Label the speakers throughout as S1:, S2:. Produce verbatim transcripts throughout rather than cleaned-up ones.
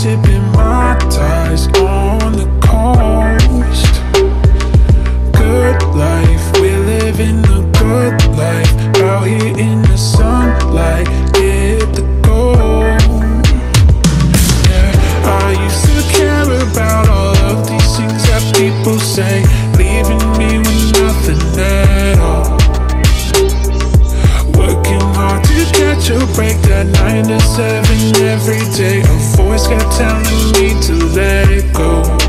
S1: sipping my ties on the coast. Good life, we're living a good life. Out here in the sunlight, get the gold. Yeah, I used to care about all of these things that people say, leaving me with nothing at all. Working hard to catch a break, that nine to seven every day. A voice kept telling me to let it go.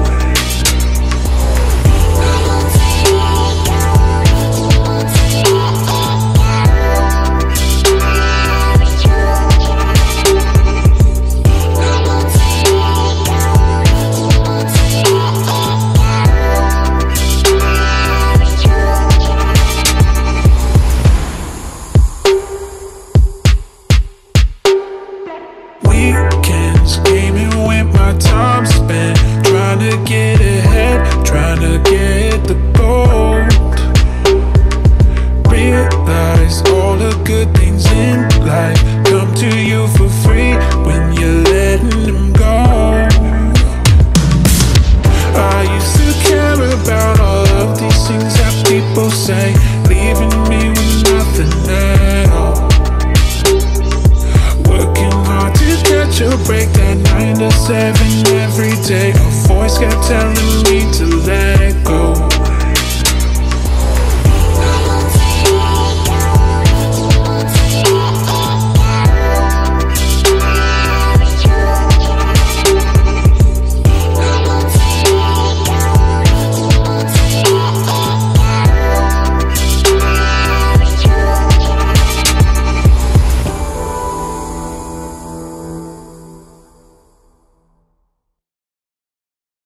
S1: Weekends gaming with my time spent, trying to get ahead, trying to get the gold. Realize all the good things in life come to you for free when you're letting them go. I used to care about all of these things that people say, leaving me with nothing at all. Catch a break, that nine to seven every day. A voice kept telling me to let